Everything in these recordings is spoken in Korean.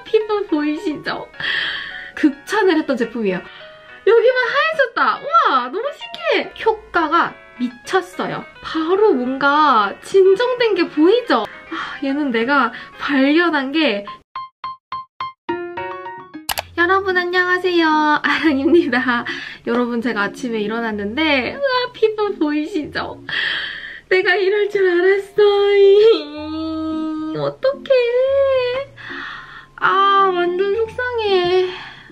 피부 보이시죠? 극찬을 했던 제품이에요. 여기만 하얘졌다. 우와, 너무 신기해. 효과가 미쳤어요. 바로 뭔가 진정된 게 보이죠? 얘는 내가 발견한 게 여러분 안녕하세요. 아랑입니다. 여러분 제가 아침에 일어났는데 우와, 피부 보이시죠? 내가 이럴 줄 알았어. 어떡해. 완전 속상해.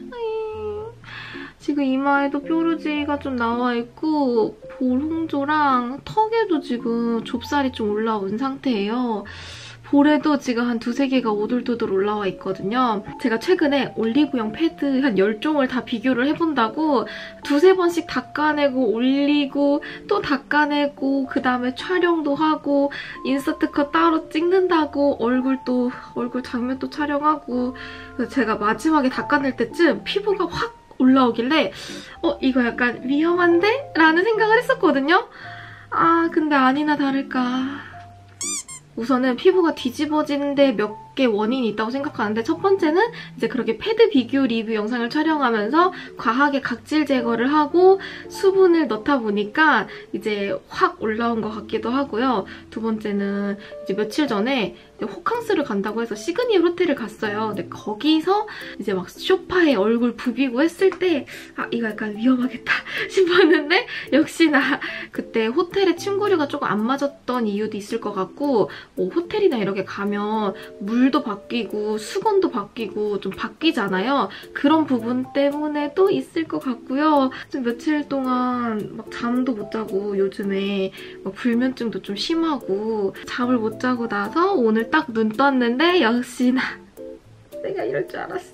지금 이마에도 뾰루지가 좀 나와있고 볼 홍조랑 턱에도 지금 좁쌀이 좀 올라온 상태예요. 볼에도 지금 한 2-3개가 오돌토돌 올라와 있거든요. 제가 최근에 올리브영 패드 한 10종을 다 비교를 해본다고 2-3번씩 닦아내고 올리고 또 닦아내고 그다음에 촬영도 하고 인서트 컷 따로 찍는다고 얼굴 장면도 촬영하고 그래서 제가 마지막에 닦아낼 때쯤 피부가 확 올라오길래 이거 약간 위험한데? 라는 생각을 했었거든요. 근데 아니나 다를까. 우선은 피부가 뒤집어지는데 몇 개 원인이 있다고 생각하는데 첫 번째는 이제 그렇게 패드 비교 리뷰 영상을 촬영하면서 과하게 각질 제거를 하고 수분을 넣다 보니까 이제 확 올라온 것 같기도 하고요. 두 번째는 이제 며칠 전에 호캉스를 간다고 해서 시그니엘 호텔을 갔어요. 근데 거기서 이제 막 소파에 얼굴 부비고 했을 때 이거 약간 위험하겠다 싶었는데 역시나 그때 호텔에 침구류가 조금 안 맞았던 이유도 있을 것 같고 호텔이나 이렇게 가면 물도 바뀌고 수건도 바뀌고 좀 바뀌잖아요. 그런 부분 때문에도 있을 것 같고요. 좀 며칠 동안 막 잠도 못 자고 요즘에 막 불면증도 좀 심하고 잠을 못 자고 나서 오늘 딱 눈 떴는데 역시나 내가 이럴 줄 알았어.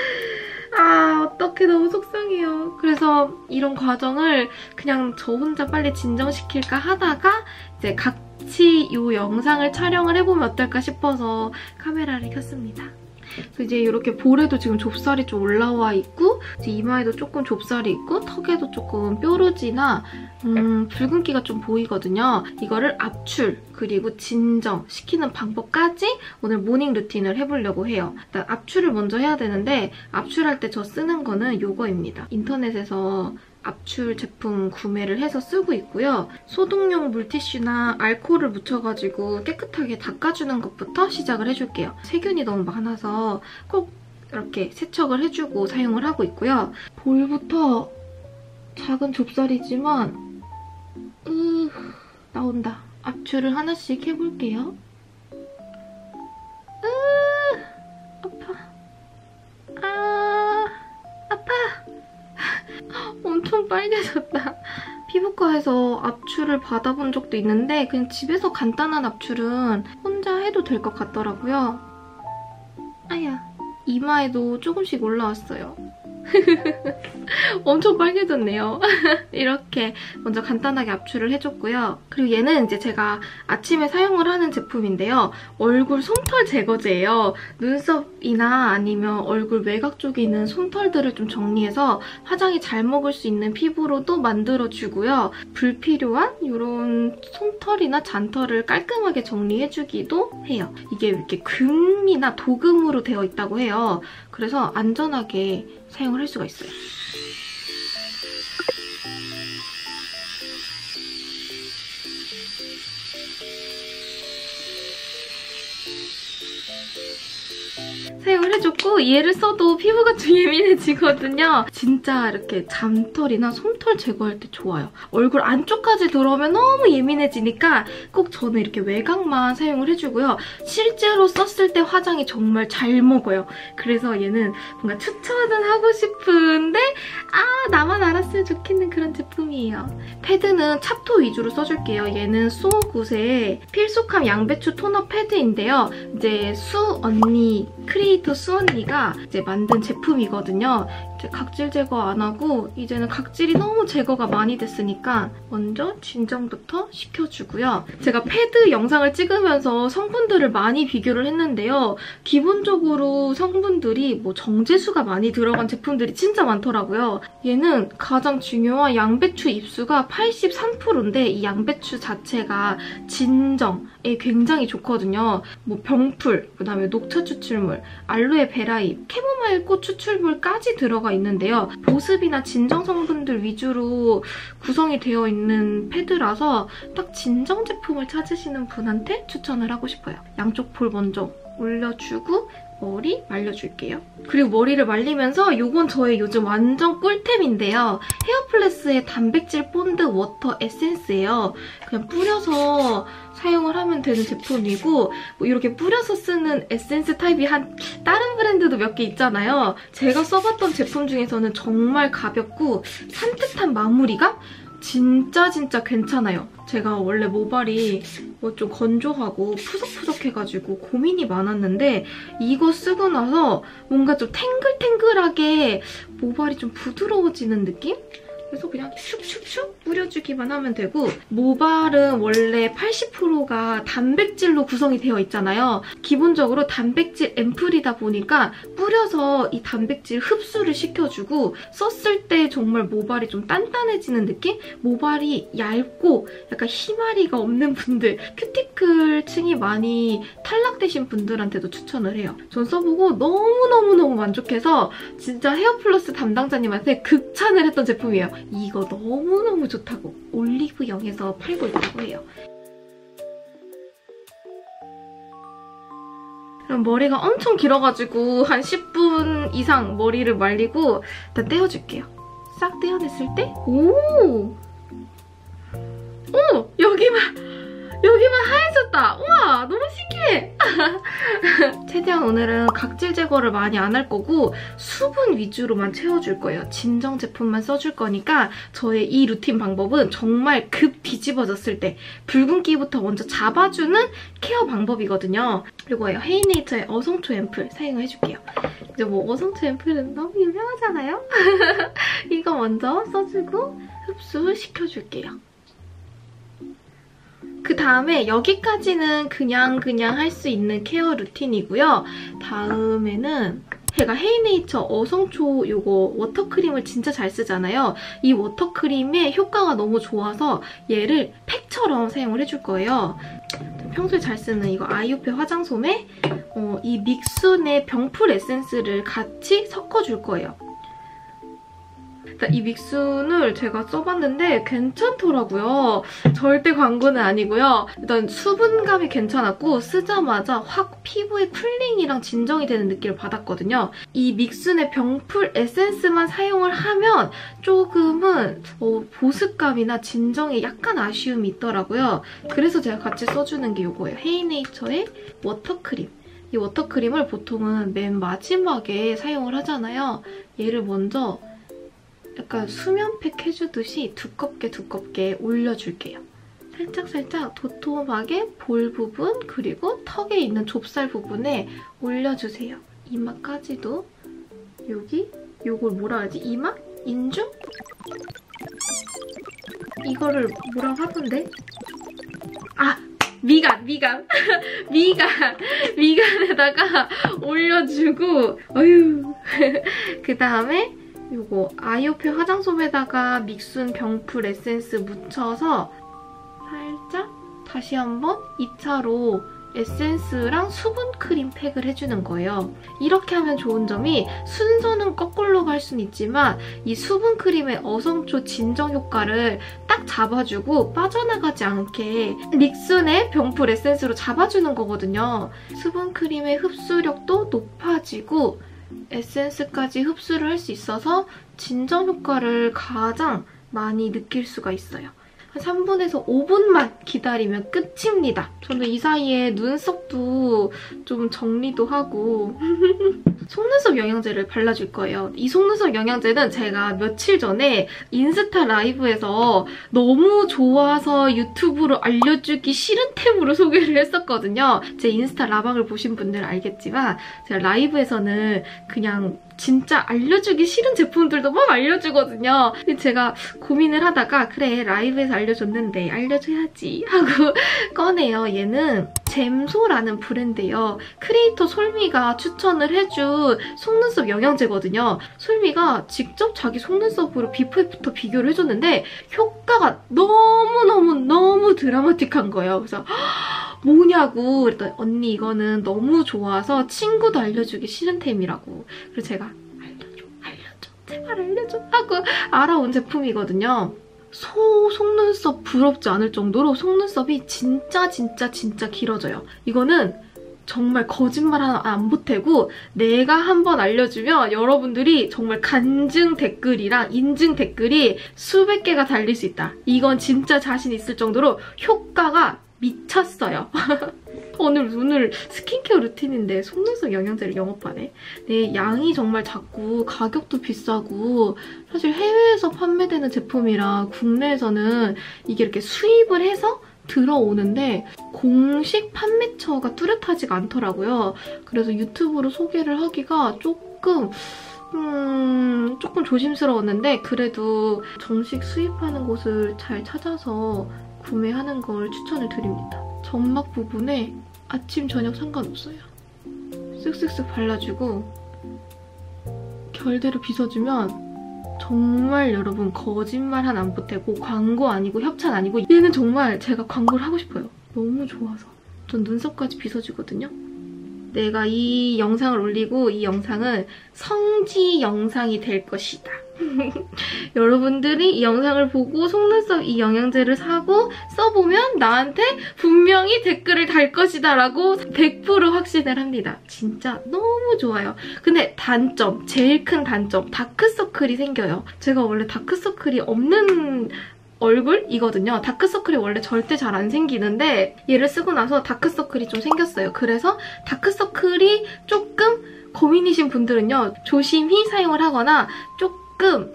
어떡해, 너무 속상해요. 그래서 이런 과정을 그냥 저 혼자 빨리 진정시킬까 하다가 이제 같이 이 영상을 촬영을 해보면 어떨까 싶어서 카메라를 켰습니다. 이제 이렇게 볼에도 지금 좁쌀이 좀 올라와 있고 이제 이마에도 조금 좁쌀이 있고 턱에도 조금 뾰루지나 붉은기가 좀 보이거든요. 이거를 압출 그리고 진정 시키는 방법까지 오늘 모닝 루틴을 해보려고 해요. 일단 압출을 먼저 해야 되는데 압출할 때 저 쓰는 거는 이거입니다. 인터넷에서 압출 제품 구매를 해서 쓰고 있고요. 소독용 물티슈나 알코올을 묻혀가지고 깨끗하게 닦아주는 것부터 시작을 해줄게요. 세균이 너무 많아서 꼭 이렇게 세척을 해주고 사용을 하고 있고요. 볼부터 작은 좁쌀이지만 나온다. 압출을 하나씩 해볼게요. 아파. 엄청 빨개졌다. 피부과에서 압출을 받아본 적도 있는데 그냥 집에서 간단한 압출은 혼자 해도 될 것 같더라고요. 이마에도 조금씩 올라왔어요. 엄청 빨개졌네요. 이렇게 먼저 간단하게 압출을 해줬고요. 그리고 얘는 이제 제가 아침에 사용을 하는 제품인데요. 얼굴 솜털 제거제예요. 눈썹이나 아니면 얼굴 외곽 쪽에 있는 솜털들을 좀 정리해서 화장이 잘 먹을 수 있는 피부로도 만들어주고요. 불필요한 이런 솜털이나 잔털을 깔끔하게 정리해주기도 해요. 이게 이렇게 금이나 도금으로 되어 있다고 해요. 그래서 안전하게 사용을 할 수가 있어요. 사용을 해줬고 얘를 써도 피부가 좀 예민해지거든요. 진짜 이렇게 잔털이나 솜털 제거할 때 좋아요. 얼굴 안쪽까지 들어오면 너무 예민해지니까 꼭 저는 이렇게 외곽만 사용을 해주고요. 실제로 썼을 때 화장이 정말 잘 먹어요. 그래서 얘는 뭔가 추천은 하고 싶은데 나만 알았으면 좋겠는 그런 제품이에요. 패드는 찹토 위주로 써줄게요. 얘는 수오굿의 필수캄 양배추 토너 패드인데요. 이제 크리에이터 수 언니가 이제 만든 제품이거든요. 이제 각질 제거 안 하고 이제는 각질이 너무 제거가 많이 됐으니까 먼저 진정부터 시켜주고요. 제가 패드 영상을 찍으면서 성분들을 많이 비교를 했는데요. 기본적으로 성분들이 뭐 정제수가 많이 들어간 제품들이 진짜 많더라고요. 얘는 가장 중요한 양배추 잎수가 83%인데 이 양배추 자체가 진정에 굉장히 좋거든요. 뭐 병풀, 그다음에 녹차 추출물, 알로에 베라잎, 캐모마일 꽃 추출물까지 들어가 있는데요. 보습이나 진정 성분들 위주로 구성이 되어 있는 패드라서 딱 진정 제품을 찾으시는 분한테 추천을 하고 싶어요. 양쪽 볼 먼저 올려주고 머리 말려줄게요. 그리고 머리를 말리면서 이건 저의 요즘 완전 꿀템인데요. 헤어플레스의 단백질 본드 워터 에센스예요. 그냥 뿌려서 사용을 하면 되는 제품이고 뭐 이렇게 뿌려서 쓰는 에센스 타입이 다른 브랜드도 몇 개 있잖아요. 제가 써봤던 제품 중에서는 정말 가볍고 산뜻한 마무리감? 진짜 괜찮아요. 제가 원래 모발이 뭐 좀 건조하고 푸석푸석해가지고 고민이 많았는데 이거 쓰고 나서 뭔가 좀 탱글탱글하게 모발이 좀 부드러워지는 느낌? 그래서 그냥 슉슉슉 뿌려주기만 하면 되고 모발은 원래 80%가 단백질로 구성이 되어 있잖아요. 기본적으로 단백질 앰플이다 보니까 뿌려서 이 단백질 흡수를 시켜주고 썼을 때 정말 모발이 좀 단단해지는 느낌? 모발이 얇고 약간 희마리가 없는 분들, 큐티클 층이 많이 탈락되신 분들한테도 추천을 해요. 전 써보고 너무너무 만족해서 진짜 헤어플러스 담당자님한테 극찬을 했던 제품이에요. 이거 너무너무 좋다고 올리브영에서 팔고 있다고 해요. 그럼 머리가 엄청 길어가지고 한 10분 이상 머리를 말리고 일단 떼어줄게요. 싹 떼어냈을 때 오! 여기만 하얘졌다. 우와, 너무 신기해. 최대한 오늘은 각질 제거를 많이 안 할 거고 수분 위주로만 채워줄 거예요. 진정 제품만 써줄 거니까 저의 이 루틴 방법은 정말 급 뒤집어졌을 때 붉은기부터 먼저 잡아주는 케어 방법이거든요. 이거예요. 헤이네이처의 어성초 앰플 사용해줄게요. 이제 뭐 어성초 앰플은 너무 유명하잖아요? 이거 먼저 써주고 흡수시켜줄게요. 그 다음에 여기까지는 그냥 할 수 있는 케어 루틴이고요. 다음에는 제가 헤이네이처 어성초 요거 워터크림을 진짜 잘 쓰잖아요. 이 워터크림의 효과가 너무 좋아서 얘를 팩처럼 사용을 해줄 거예요. 평소에 잘 쓰는 이거 아이오페 화장솜에 이 믹순의 병풀 에센스를 같이 섞어줄 거예요. 이 믹순을 제가 써봤는데 괜찮더라고요. 절대 광고는 아니고요. 일단 수분감이 괜찮았고 쓰자마자 확 피부의 쿨링이랑 진정이 되는 느낌을 받았거든요. 이 믹순의 병풀 에센스만 사용을 하면 조금은 보습감이나 진정에 약간 아쉬움이 있더라고요. 그래서 제가 같이 써주는 게 이거예요. 헤이네이처의 워터크림. 이 워터크림을 보통은 맨 마지막에 사용을 하잖아요. 얘를 먼저 약간 수면팩 해주듯이 두껍게 올려줄게요. 살짝 도톰하게 볼 부분 그리고 턱에 있는 좁쌀 부분에 올려주세요. 이마까지도 요걸 뭐라 하지? 이마? 인중? 이거를 뭐라고 하던데? 아! 미간! 미간에다가 올려주고 그 다음에 요거 아이오페 화장솜에다가 믹순 병풀 에센스 묻혀서 살짝 다시 한번 2차로 에센스랑 수분 크림 팩을 해주는 거예요. 이렇게 하면 좋은 점이 순서는 거꾸로 갈 수는 있지만 이 수분 크림의 어성초 진정 효과를 딱 잡아주고 빠져나가지 않게 믹순의 병풀 에센스로 잡아주는 거거든요. 수분 크림의 흡수력도 높아지고 에센스까지 흡수를 할 수 있어서 진정 효과를 가장 많이 느낄 수가 있어요. 한 3분에서 5분만 기다리면 끝입니다. 저는 이 사이에 눈썹도 좀 정리도 하고 속눈썹 영양제를 발라줄 거예요. 이 속눈썹 영양제는 제가 며칠 전에 인스타 라이브에서 너무 좋아서 유튜브로 알려주기 싫은 템으로 소개를 했었거든요. 제 인스타 라방을 보신 분들은 알겠지만 제가 라이브에서는 그냥 진짜 알려주기 싫은 제품들도 막 알려주거든요. 제가 고민을 하다가 그래 라이브에서 알려줬는데 알려줘야지 하고 꺼내요. 얘는 잼소라는 브랜드예요. 크리에이터 솔미가 추천을 해준 속눈썹 영양제거든요. 솔미가 직접 자기 속눈썹으로 비포 애프터 비교를 해줬는데 효과가 너무 드라마틱한 거예요. 그래서 뭐냐고 그랬더니 언니 이거는 너무 좋아서 친구도 알려주기 싫은 템이라고. 그래서 제가 알려줘 제발 알려줘 하고 알아온 제품이거든요. 속눈썹 부럽지 않을 정도로 속눈썹이 진짜 길어져요. 이거는 정말 거짓말 하나 안 보태고 내가 한번 알려주면 여러분들이 정말 간증 댓글이랑 인증 댓글이 수백 개가 달릴 수 있다. 이건 진짜 자신 있을 정도로 효과가 미쳤어요. 오늘 스킨케어 루틴인데 속눈썹 영양제를 영업하네. 네, 양이 정말 작고 가격도 비싸고 사실 해외에서 판매되는 제품이라 국내에서는 이게 이렇게 수입을 해서 들어오는데 공식 판매처가 뚜렷하지가 않더라고요. 그래서 유튜브로 소개를 하기가 조금 조심스러웠는데 그래도 정식 수입하는 곳을 잘 찾아서 구매하는 걸 추천을 드립니다. 점막 부분에 아침, 저녁 상관없어요. 쓱쓱쓱 발라주고 결대로 빗어주면 정말 여러분 거짓말 하나 안 보태고 광고 아니고 협찬 아니고 얘는 정말 제가 광고를 하고 싶어요. 너무 좋아서. 전 눈썹까지 빗어주거든요. 내가 이 영상을 올리고 이 영상은 성지 영상이 될 것이다. 여러분들이 이 영상을 보고 속눈썹 이 영양제를 사고 써보면 나한테 분명히 댓글을 달 것이다 라고 100% 확신을 합니다. 진짜 너무 좋아요. 근데 단점, 제일 큰 단점, 다크서클이 생겨요. 제가 원래 다크서클이 없는 얼굴이거든요. 다크서클이 원래 절대 잘 안 생기는데 얘를 쓰고 나서 다크서클이 좀 생겼어요. 그래서 다크서클이 조금 고민이신 분들은요. 조심히 사용을 하거나 조금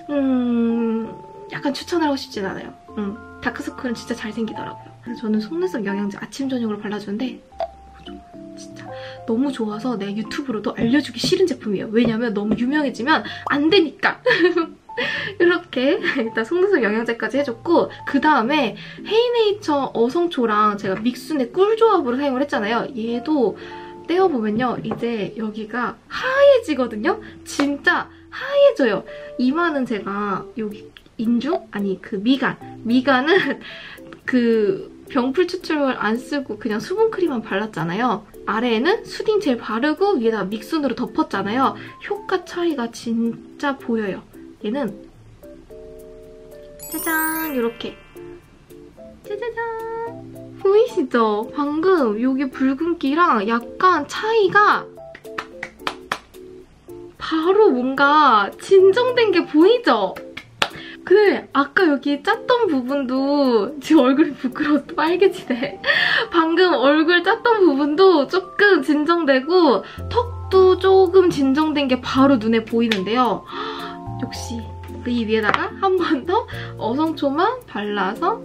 약간 추천을 하고 싶진 않아요. 다크서클은 진짜 잘 생기더라고요. 그래서 저는 속눈썹 영양제 아침 저녁으로 발라주는데 진짜 너무 좋아서 내 유튜브로도 알려주기 싫은 제품이에요. 왜냐면 너무 유명해지면 안 되니까. 이렇게 일단 속눈썹 영양제까지 해줬고 그 다음에 헤이네이처 어성초랑 제가 믹순의 꿀조합으로 사용을 했잖아요. 얘도 떼어보면요. 이제 여기가 하얘지거든요. 진짜 하얘져요. 이마는 제가 여기 인중? 아니 그 미간은 그 병풀 추출물 안 쓰고 그냥 수분크림만 발랐잖아요. 아래에는 수딩 젤 바르고 위에다가 믹순으로 덮었잖아요. 효과 차이가 진짜 보여요. 얘는 짜잔 이렇게 짜자잔 보이시죠? 방금 여기 붉은기랑 약간 차이가 바로 뭔가 진정된 게 보이죠? 근데 아까 여기 짰던 부분도 지금 얼굴이 부끄러워서 빨개지네. 방금 얼굴 짰던 부분도 조금 진정되고 턱도 조금 진정된 게 바로 눈에 보이는데요. 역시 이 위에다가 한 번 더 어성초만 발라서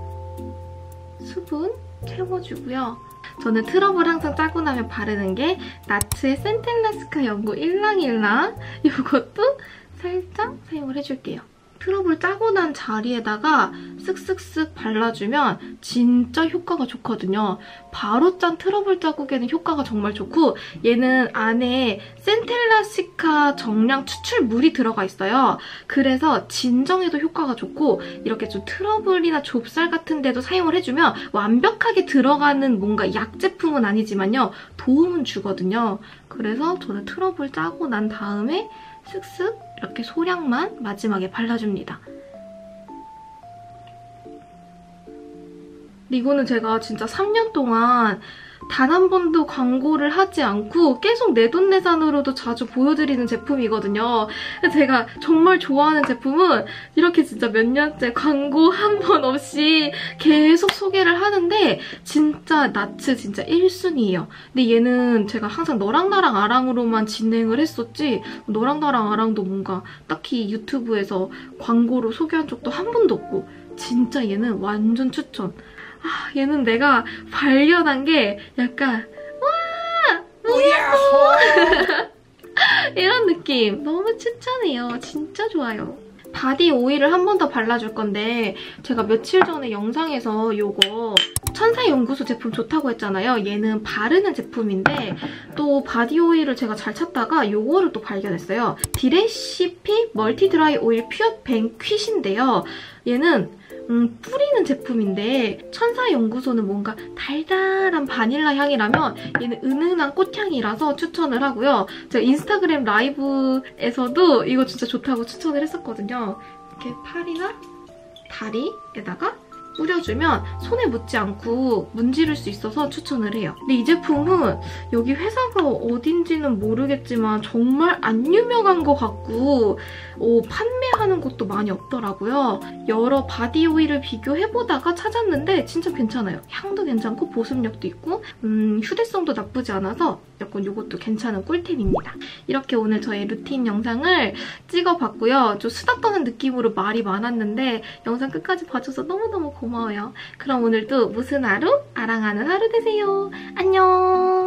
수분 채워주고요. 저는 트러블 항상 짜고 나면 바르는 게 나츠의 센텔라스카 연고 일랑일랑 이것도 살짝 사용을 해줄게요. 트러블 짜고 난 자리에다가 쓱쓱쓱 발라주면 진짜 효과가 좋거든요. 바로 짠 트러블 자국에는 효과가 정말 좋고 얘는 안에 센텔라시카 정량 추출물이 들어가 있어요. 그래서 진정에도 효과가 좋고 이렇게 좀 트러블이나 좁쌀 같은 데도 사용을 해주면 완벽하게 들어가는 뭔가 약 제품은 아니지만요. 도움은 주거든요. 그래서 저는 트러블 짜고 난 다음에 쓱쓱 이렇게 소량만 마지막에 발라줍니다. 이거는 제가 진짜 3년 동안 단 한 번도 광고를 하지 않고 계속 내돈내산으로도 자주 보여드리는 제품이거든요. 제가 정말 좋아하는 제품은 이렇게 진짜 몇 년째 광고 한 번 없이 계속 소개를 하는데 진짜 나츠 진짜 1순위예요. 근데 얘는 제가 항상 너랑 나랑 아랑으로만 진행을 했었지 너랑 나랑 아랑도 뭔가 딱히 유튜브에서 광고로 소개한 적도 한 번도 없고 진짜 얘는 완전 추천. 아, 얘는 내가 발견한 게 약간 와! 뭐야! 이런 느낌 너무 추천해요. 진짜 좋아요. 바디 오일을 한 번 더 발라줄 건데 제가 며칠 전에 영상에서 요거 천사연구소 제품 좋다고 했잖아요. 얘는 바르는 제품인데 또 바디 오일을 제가 잘 찾다가 요거를 또 발견했어요. 디레시피 멀티 드라이 오일 퓨어 뱅퀴신데요. 얘는 뿌리는 제품인데 천사연구소는 뭔가 달달한 바닐라 향이라면 얘는 은은한 꽃향이라서 추천을 하고요. 제가 인스타그램 라이브에서도 이거 진짜 좋다고 추천을 했었거든요. 이렇게 팔이나 다리에다가 뿌려주면 손에 묻지 않고 문지를 수 있어서 추천을 해요. 근데 이 제품은 여기 회사가 어딘지는 모르겠지만 정말 안 유명한 것 같고 판매하는 곳도 많이 없더라고요. 여러 바디 오일을 비교해보다가 찾았는데 진짜 괜찮아요. 향도 괜찮고 보습력도 있고 휴대성도 나쁘지 않아서 약간 이것도 괜찮은 꿀템입니다. 이렇게 오늘 저의 루틴 영상을 찍어봤고요. 좀 수다 떠는 느낌으로 말이 많았는데 영상 끝까지 봐줘서 너무너무 고마워요. 그럼 오늘도 무슨 하루? 아랑하는 하루 되세요. 안녕!